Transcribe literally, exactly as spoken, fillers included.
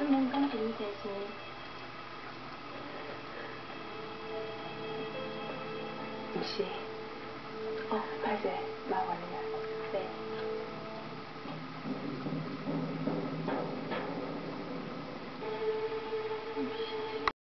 能讲一件事？ 不是。哦，歹势，麻烦你。